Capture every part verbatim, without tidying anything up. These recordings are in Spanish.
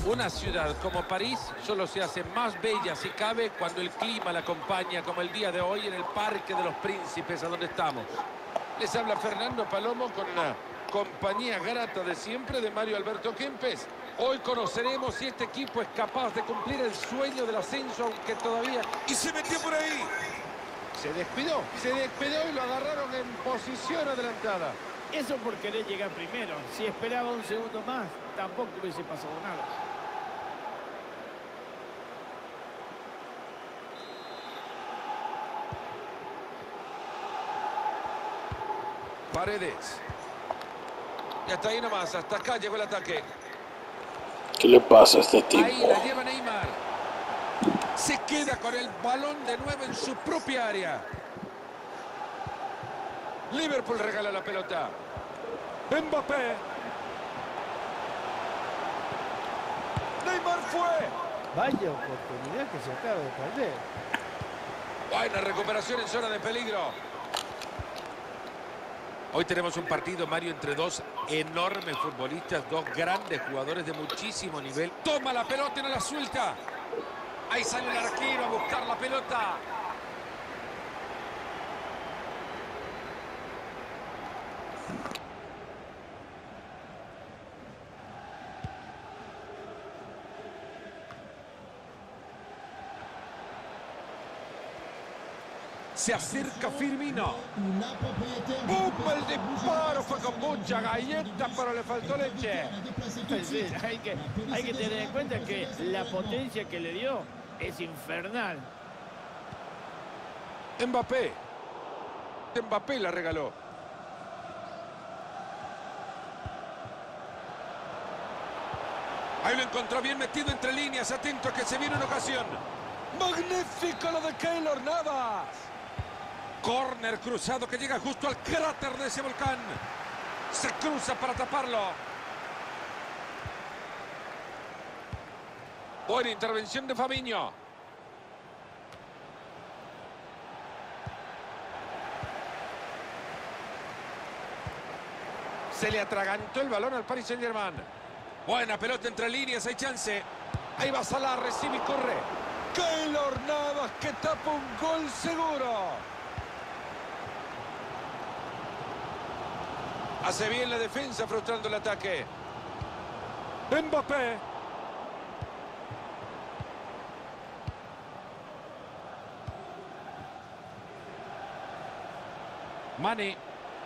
Una ciudad como París solo se hace más bella, si cabe, cuando el clima la acompaña, como el día de hoy en el Parque de los Príncipes, a donde estamos. Les habla Fernando Palomo con la compañía grata de siempre de Mario Alberto Kempes. Hoy conoceremos si este equipo es capaz de cumplir el sueño del ascenso, aunque todavía... ¡Y se metió por ahí! Se descuidó, se descuidó y lo agarraron en posición adelantada. Eso por querer llegar primero. Si esperaba un segundo más, tampoco hubiese pasado nada. Paredes. Y hasta ahí nomás, hasta acá llegó el ataque. ¿Qué le pasa a este tipo? Ahí la lleva Neymar. Se queda con el balón de nuevo en su propia área. Liverpool regala la pelota. Mbappé. Neymar fue. Vaya oportunidad que se acaba de perder. Buena recuperación en zona de peligro. Hoy tenemos un partido, Mario, entre dos enormes futbolistas, dos grandes jugadores de muchísimo nivel. Toma la pelota y no la suelta. Ahí sale el arquero a buscar la pelota. Se acerca Firmino. ¡Bum! El disparo fue con mucha galleta, pero le faltó leche. Sí, hay, que, hay que tener en cuenta que la potencia que le dio es infernal. Mbappé. Mbappé la regaló. Ahí lo encontró bien metido entre líneas. Atento a que se viene una ocasión. ¡Magnífico lo de Keylor Navas! Corner cruzado que llega justo al cráter de ese volcán. Se cruza para taparlo. Buena intervención de Fabinho. Se le atragantó el balón al Paris Saint-Germain. Buena pelota entre líneas, hay chance. Ahí va Salah, recibe y corre. Keylor Navas que tapa un gol seguro. Hace bien la defensa, frustrando el ataque. Mbappé. Mane.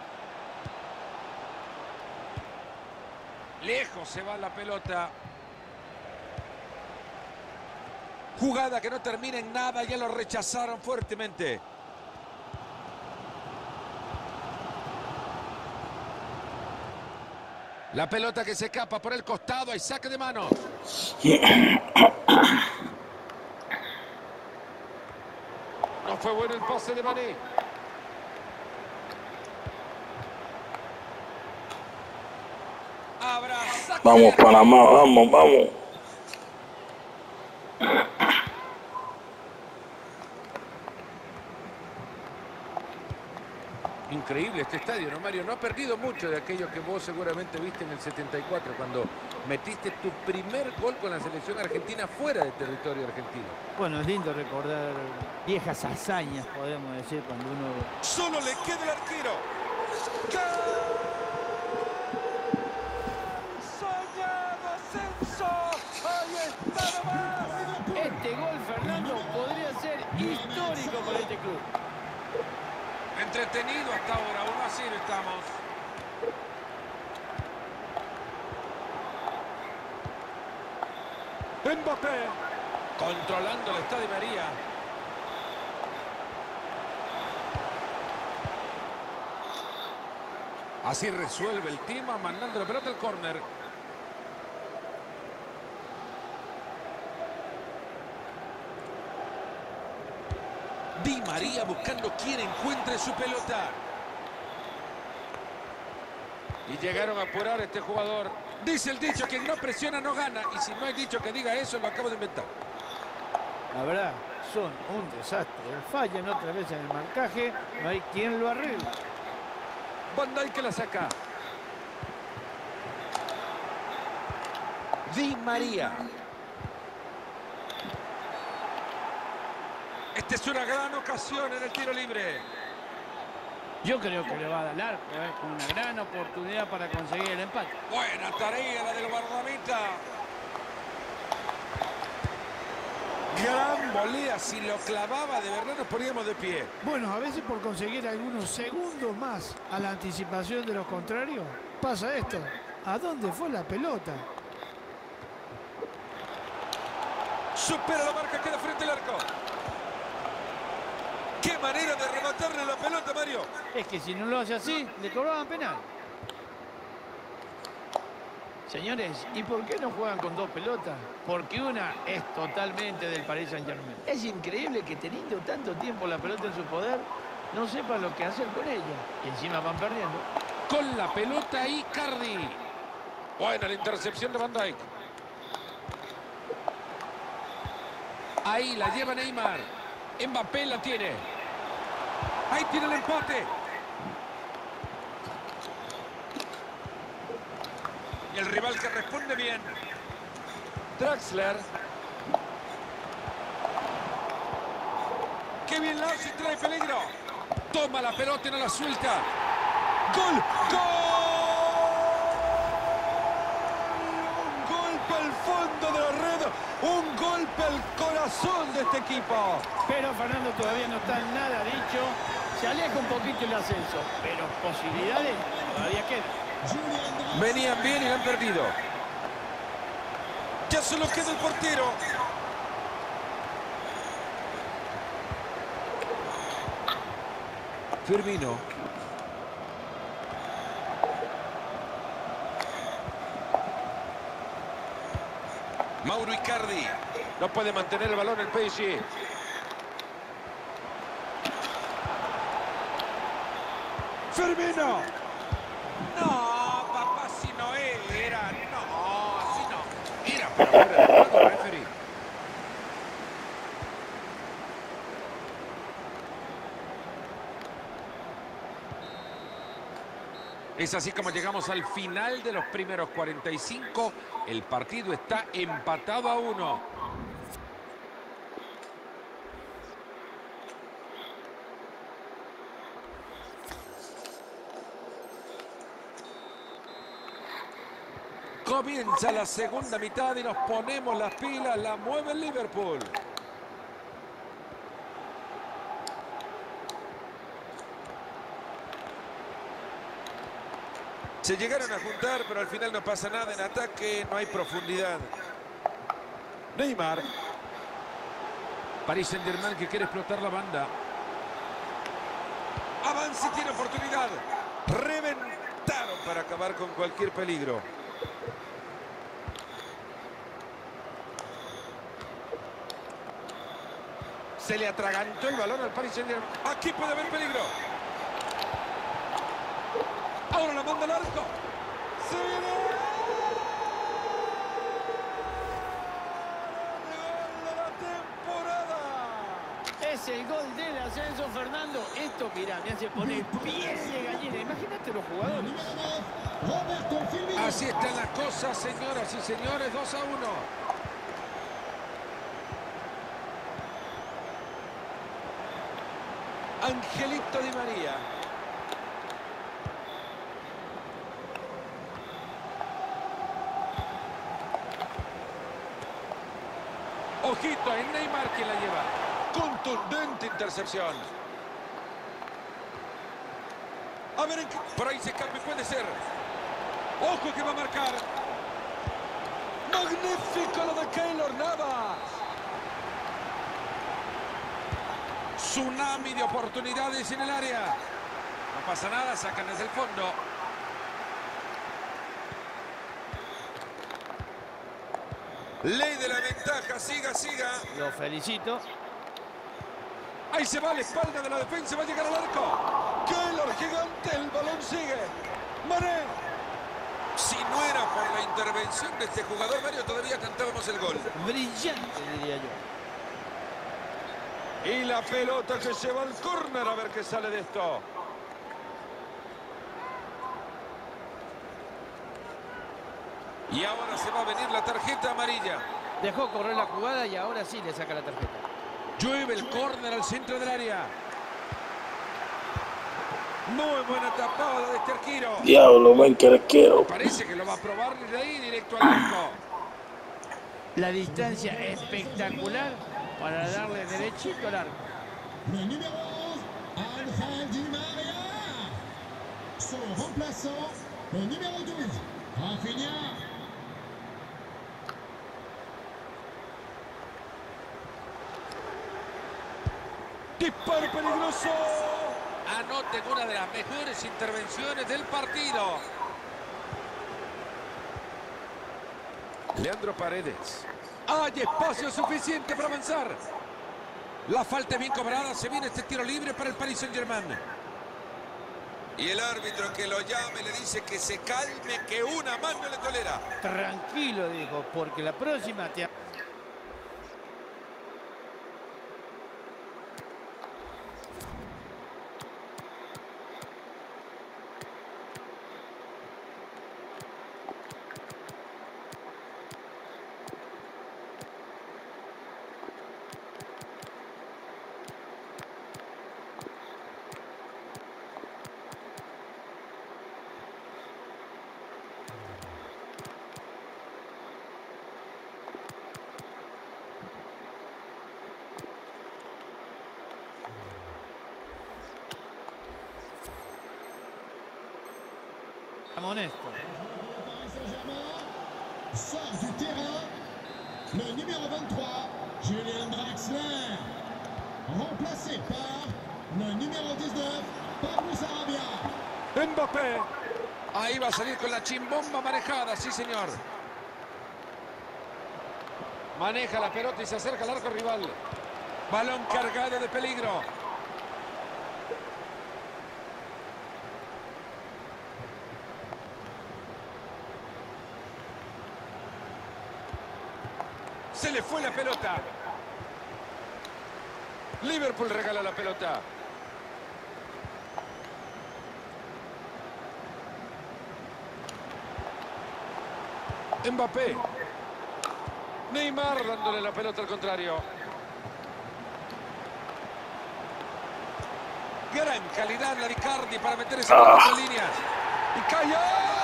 Lejos se va la pelota. Jugada que no termina en nada, ya lo rechazaron fuertemente. La pelota que se escapa por el costado, hay saque de mano. No fue bueno el pase de Mané. Abraza. Vamos, Panamá, vamos, vamos. Increíble este estadio, ¿no, Mario? No ha perdido mucho de aquello que vos seguramente viste en el setenta y cuatro, cuando metiste tu primer gol con la selección argentina fuera del territorio argentino. Bueno, es lindo recordar viejas hazañas, podemos decir, cuando uno... Solo le queda el arquero. ¡Soñado ascenso! ¡Ahí está nomás! Este gol, Fernando, podría ser histórico para este club. Entretenido hasta ahora, uno a cero estamos. Mbappé. Controlando el estadio María. Así resuelve el tema, mandando la pelota al córner. Di María buscando quien encuentre su pelota. Y llegaron a apurar a este jugador. Dice el dicho, quien no presiona no gana. Y si no hay dicho que diga eso, lo acabo de inventar. La verdad, son un desastre. Fallan otra vez en el marcaje, no hay quien lo arregle. Van Dijk que la saca. Di María. Esta es una gran ocasión en el tiro libre. Yo creo que le va a dar largo, ¿eh? Una gran oportunidad para conseguir el empate. Buena tarea la del guardameta. Gran volea, si lo clavaba de verdad nos poníamos de pie. Bueno, a veces por conseguir algunos segundos más a la anticipación de los contrarios, pasa esto. ¿A dónde fue la pelota? Supera la marca, queda frente al arco. ¡Qué manera de rematarle la pelota, Mario! Es que si no lo hace así, le cobraban penal. Señores, ¿y por qué no juegan con dos pelotas? Porque una es totalmente del Paris Saint-Germain. Es increíble que teniendo tanto tiempo la pelota en su poder, no sepan lo que hacer con ella. Y encima van perdiendo. Con la pelota Icardi. Buena la intercepción de Van Dijk. Ahí la lleva Neymar. Mbappé la tiene. Ahí tiene el empate. Y el rival que responde bien. Draxler. Qué bien la hace, trae peligro. Toma la pelota y no la suelta. ¡Gol! ¡Gol! Un golpe al fondo de la red. Un golpe al corazón de este equipo. Pero Fernando todavía no está nada dicho. Se aleja un poquito el ascenso, pero posibilidades todavía quedan. Venían bien y la han perdido. Ya solo queda el portero. Firmino. Mauro Icardi. No puede mantener el balón el P S G. Firmino. No, papá, si no era. No, si no. Era, pero fuera de juego, referee. Es así como llegamos al final de los primeros cuarenta y cinco. El partido está empatado a uno. Comienza la segunda mitad y nos ponemos las pilas. La mueve el Liverpool. Se llegaron a juntar, pero al final no pasa nada. En ataque no hay profundidad. Neymar. Paris Saint-Germain que quiere explotar la banda. Avanza y tiene oportunidad. Reventaron para acabar con cualquier peligro. Se le atragantó el balón al Paris Saint-Germain. Aquí puede haber peligro. Ahora la manda al arco. ¡Se viene! ¡El gol de la temporada! Es el gol del ascenso, Fernando. Esto, mirá, me hace poner piel de gallina. Imagínate los jugadores. Así están las cosas, señoras y señores. dos a uno. Angelito Di María. Ojito, es Neymar quien la lleva. Contundente intercepción. A ver, en qué... por ahí se escape, puede ser. Ojo que va a marcar. Magnífico lo de Keylor Navas. Tsunami de oportunidades en el área. No pasa nada, sacan desde el fondo. Ley de la ventaja, siga, siga. Lo felicito. Ahí se va a la espalda de la defensa, va a llegar al arco. Keylor gigante, el balón sigue. Mané. Si no era por la intervención de este jugador, Mario, todavía cantábamos el gol. Brillante, diría yo. Y la pelota que se va al córner, a ver qué sale de esto. Y ahora se va a venir la tarjeta amarilla. Dejó correr la jugada y ahora sí le saca la tarjeta. Llueve el córner al centro del área. Muy buena tapada de este arquero. Diablo, ven que arquero. Parece que lo va a probar desde ahí directo al arco. La distancia espectacular para darle derechito al arco. Le numéro onze, Ángel Di María. Son remplaçant, le numéro douze, Rafinha. Disparo peligroso. Anoten una de las mejores intervenciones del partido. Leandro Paredes. Hay espacio suficiente para avanzar. La falta es bien cobrada. Se viene este tiro libre para el Paris Saint-Germain. Y el árbitro que lo llame le dice que se calme, que una mano le tolera. Tranquilo, dijo, porque la próxima te... Honesto. Paris Saint-Germain sort du terrain. Le numéro vingt-trois, Julian Draxler. Remplacé par le numéro dix-neuf, Pablo Sarabia. Mbappé. Ahí va a salir con la chimbomba manejada, sí señor. Maneja la pelota y se acerca al arco rival. Balón cargado de peligro. Se le fue la pelota. Liverpool regala la pelota. Mbappé. Neymar dándole la pelota al contrario. Gran calidad la de Icardi para meter esa pelota Ah. en líneas. Y cayó.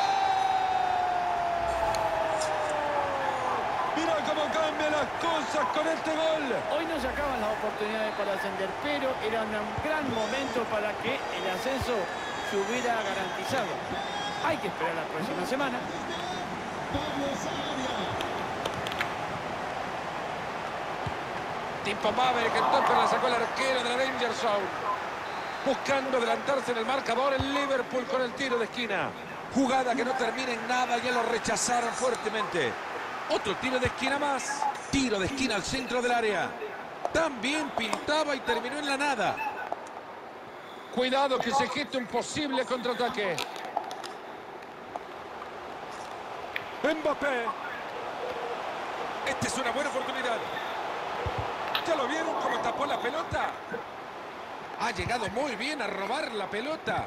Mira cómo cambian las cosas con este gol. Hoy no sacaban las oportunidades para ascender, pero era un gran momento para que el ascenso se hubiera garantizado. Hay que esperar la próxima semana. Pablo Sarabia. Tipo Maverick, entonces la sacó el arquero de la Danger Zone. Buscando adelantarse en el marcador el Liverpool con el tiro de esquina. Jugada que no termina en nada, ya lo rechazaron fuertemente. Otro tiro de esquina más. Tiro de esquina al centro del área. También pintaba y terminó en la nada. Cuidado que se geste un posible contraataque. Mbappé. Esta es una buena oportunidad. ¿Ya lo vieron cómo tapó la pelota? Ha llegado muy bien a robar la pelota.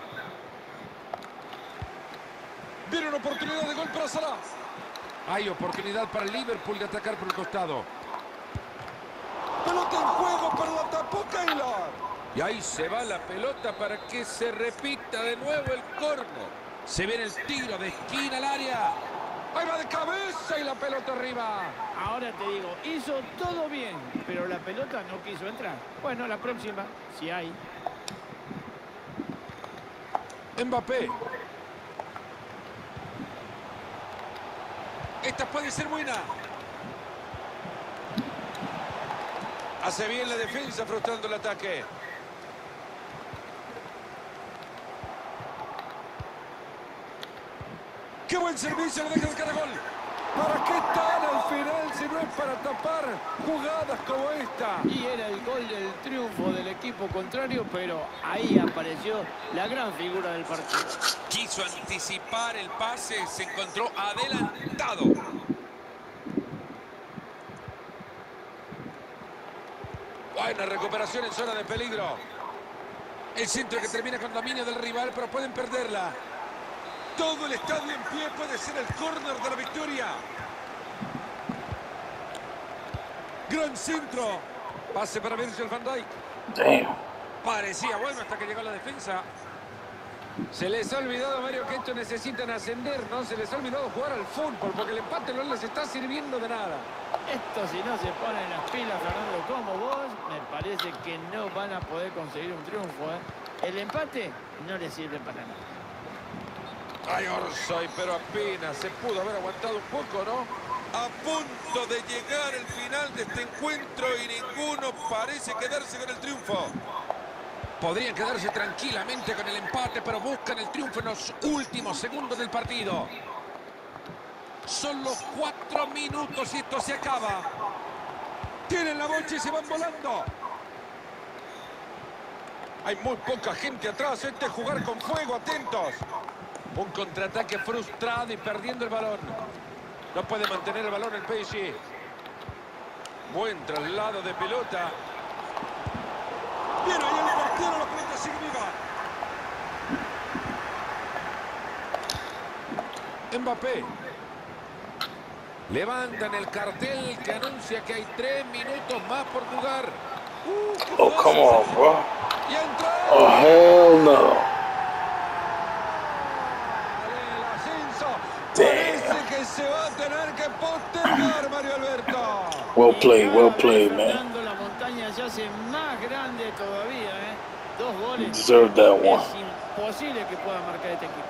Viene una oportunidad de gol para Salah. Hay oportunidad para el Liverpool de atacar por el costado. Pelota en juego, pero la tapó Keylor. Y ahí se va la pelota para que se repita de nuevo el córner. Se viene el tiro de esquina al área. Ahí va de cabeza y la pelota arriba. Ahora te digo, hizo todo bien, pero la pelota no quiso entrar. Bueno, la próxima, si hay. Mbappé. Esta puede ser buena. Hace bien la defensa frustrando el ataque. ¡Qué buen servicio! Le deja el caragol. ¿Para qué están al final si no es para tapar jugadas como esta? Y era el gol del triunfo del equipo contrario, pero ahí apareció la gran figura del partido. Quiso anticipar el pase, se encontró adelantado. Buena recuperación en zona de peligro. El centro que termina con dominio del rival, pero pueden perderla. Todo el estadio en pie, puede ser el córner de la victoria. Gran centro. Pase para Virgil van Dijk. Damn. Parecía bueno hasta que llegó la defensa. Se les ha olvidado, Mario, que estos necesitan ascender, ¿no? Se les ha olvidado jugar al fútbol, porque el empate no les está sirviendo de nada. Esto, si no se ponen las pilas, Fernando, como vos, me parece que no van a poder conseguir un triunfo, ¿eh? El empate no les sirve para nada. Ay, Orsay, pero apenas se pudo haber aguantado un poco, ¿no? A punto de llegar el final de este encuentro y ninguno parece quedarse con el triunfo. Podrían quedarse tranquilamente con el empate, pero buscan el triunfo en los últimos segundos del partido. Solo cuatro minutos y esto se acaba. Tienen la bocha y se van volando. Hay muy poca gente atrás. Este es jugar con fuego, atentos. Un contraataque frustrado y perdiendo el balón. No puede mantener el balón el P S G. Buen traslado de pelota. Bien, ahí el portero, la pelota sigue viva. Mbappé. Levantan el cartel que anuncia que hay tres minutos más por jugar. Uh, Oh, come on, bro. y entra. Oh, hell no. El ascenso. Damn. Parece que se va a tener que postergar, Mario Alberto. Well played, well played, man. Fernando, la montaña se hace más grande todavía, ¿eh? Dos You goles. deserved that one. Es imposible que pueda marcar este equipo.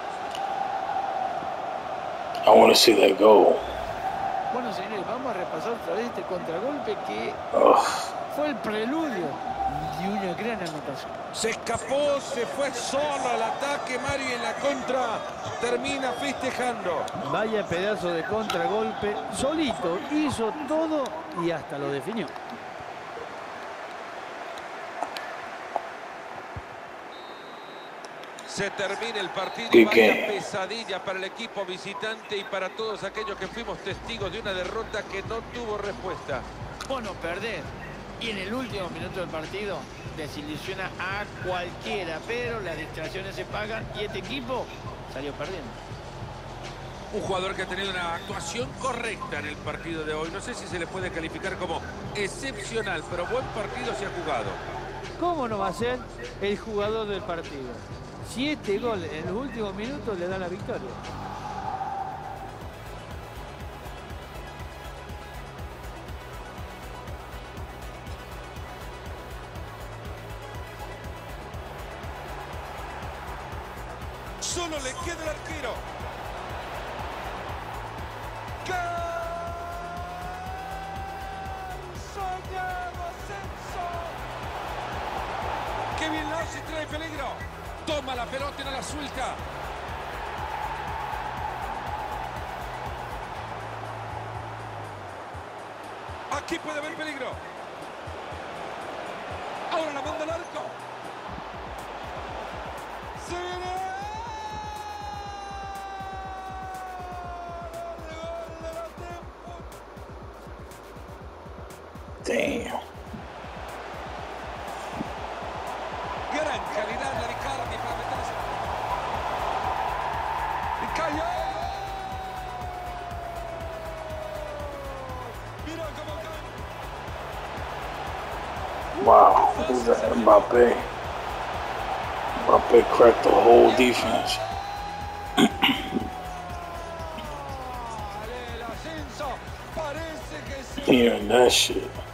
I want to see that goal. Bueno, señores, vamos a repasar otra vez este contragolpe que Ugh. fue el preludio de una gran anotación. Se escapó, se fue solo al ataque, Mario, y en la contra termina festejando. Vaya pedazo de contragolpe, solito, hizo todo y hasta lo definió. Se termina el partido Qué y vaya game. pesadilla para el equipo visitante y para todos aquellos que fuimos testigos de una derrota que no tuvo respuesta. Bueno, perder y en el último minuto del partido desilusiona a cualquiera, pero las distracciones se pagan y este equipo salió perdiendo. Un jugador que ha tenido una actuación correcta en el partido de hoy. No sé si se le puede calificar como excepcional, pero buen partido se ha jugado. ¿Cómo no va a ser el jugador del partido? Si este gol en los últimos minutos le da la victoria. Solo le queda el arquero. ¡Soñado ascenso! ¡Qué bien lo hace! ¡Trae peligro! Toma la pelota y no la suelta. Aquí puede haber peligro. Ahora la manda al arco. ¡Se viene! ¡Gol de la temporada! Damn. Gran calidad la de Cardi para meterse. Y cayó. Mira cómo cae. Wow. Who's that? Mbappe. Mbappe cracked the whole defense. El ascenso parece que sí. Hearing that shit.